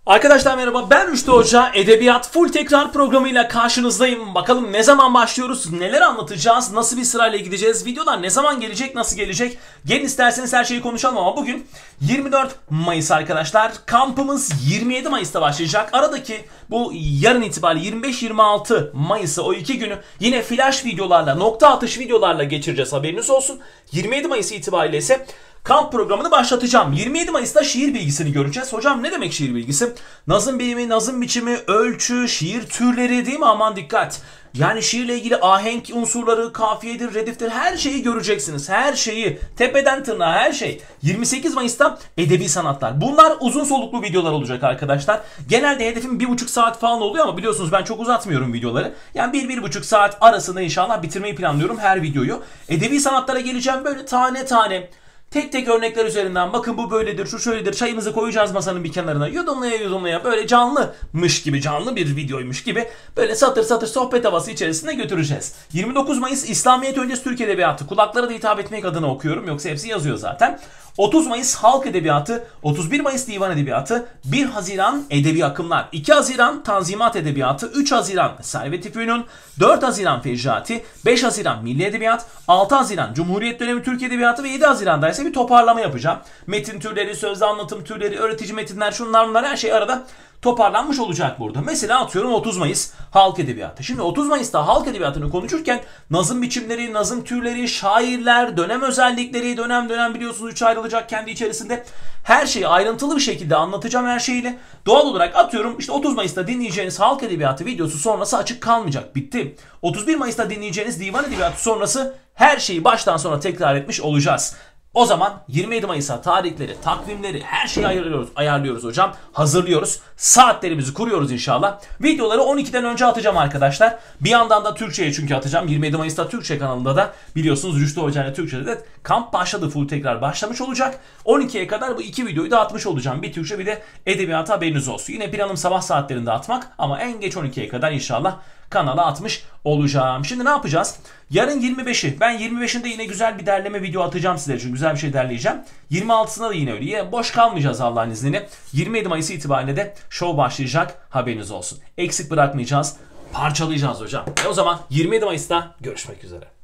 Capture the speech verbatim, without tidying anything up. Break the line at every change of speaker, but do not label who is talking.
Arkadaşlar merhaba, ben Rüştü Hoca. Edebiyat Full Tekrar programıyla karşınızdayım. Bakalım ne zaman başlıyoruz, neler anlatacağız, nasıl bir sırayla gideceğiz, videolar ne zaman gelecek, nasıl gelecek. Gelin isterseniz her şeyi konuşalım ama bugün yirmi dört Mayıs arkadaşlar. Kampımız yirmi yedi Mayıs'ta başlayacak. Aradaki bu yarın itibariyle yirmi beş yirmi altı Mayıs'ı, o iki günü yine flash videolarla, nokta atış videolarla geçireceğiz, haberiniz olsun. yirmi yedi Mayıs itibariyle ise kamp programını başlatacağım. yirmi yedi Mayıs'ta şiir bilgisini göreceğiz. Hocam ne demek şiir bilgisi? Nazım bilimi, nazım biçimi, ölçü, şiir türleri, değil mi? Aman dikkat. Yani şiirle ilgili ahenk unsurları, kafiyedir, rediftir, her şeyi göreceksiniz. Her şeyi, tepeden tırnağa her şey. yirmi sekiz Mayıs'ta edebi sanatlar. Bunlar uzun soluklu videolar olacak arkadaşlar. Genelde hedefim bir buçuk saat falan oluyor ama biliyorsunuz ben çok uzatmıyorum videoları. Yani bir bir buçuk saat arasında inşallah bitirmeyi planlıyorum her videoyu. Edebi sanatlara geleceğim, böyle tane tane. Tek tek örnekler üzerinden, bakın bu böyledir, şu şöyledir, çayımızı koyacağız masanın bir kenarına, yudumlaya yudumlaya, böyle canlımış gibi, canlı bir videoymuş gibi böyle satır satır sohbet havası içerisinde götüreceğiz. yirmi dokuz Mayıs İslamiyet öncesi Türk Edebiyatı, kulaklara da hitap etmek adına okuyorum, yoksa hepsi yazıyor zaten. otuz Mayıs Halk Edebiyatı, otuz bir Mayıs Divan Edebiyatı, bir Haziran Edebi Akımlar, iki Haziran Tanzimat Edebiyatı, üç Haziran Servet-i Fünun, dört Haziran Fecrati, beş Haziran Milli Edebiyat, altı Haziran Cumhuriyet Dönemi Türk Edebiyatı ve yedi Haziran'da ise bir toparlama yapacağım. Metin türleri, sözlü anlatım türleri, öğretici metinler, şunlar bunlar, her şey arada toparlanmış olacak burada. Mesela atıyorum otuz Mayıs Halk Edebiyatı. Şimdi otuz Mayıs'ta halk edebiyatını konuşurken nazım biçimleri, nazım türleri, şairler, dönem özellikleri, dönem dönem biliyorsunuz üç ayrılacak kendi içerisinde. Her şeyi ayrıntılı bir şekilde anlatacağım, her şeyle. Doğal olarak atıyorum işte otuz Mayıs'ta dinleyeceğiniz halk edebiyatı videosu sonrası açık kalmayacak. Bitti. otuz bir Mayıs'ta dinleyeceğiniz divan edebiyatı sonrası her şeyi baştan sona tekrar etmiş olacağız. O zaman yirmi yedi Mayıs'a tarihleri, takvimleri, her şeyi ayarlıyoruz, ayarlıyoruz hocam. Hazırlıyoruz. Saatlerimizi kuruyoruz inşallah. Videoları on ikiden önce atacağım arkadaşlar. Bir yandan da Türkçe'ye çünkü atacağım. yirmi yedi Mayıs'ta Türkçe kanalında da biliyorsunuz Rüştü Hoca ile Türkçe'de de kamp başladı. Full tekrar başlamış olacak. on ikiye kadar bu iki videoyu da atmış olacağım. Bir Türkçe bir de edebiyata, haberiniz olsun. Yine planım sabah saatlerinde atmak ama en geç on ikiye kadar inşallah kanala atmış olacağım. Şimdi ne yapacağız? Yarın yirmi beşi. Ben yirmi beşinde yine güzel bir derleme video atacağım sizler için. Güzel bir şey derleyeceğim. yirmi altısında da yine öyle. Yine boş kalmayacağız Allah'ın izniyle. yirmi yedi Mayıs itibariyle de show başlayacak. Haberiniz olsun. Eksik bırakmayacağız. Parçalayacağız hocam. E o zaman yirmi yedi Mayıs'ta görüşmek üzere.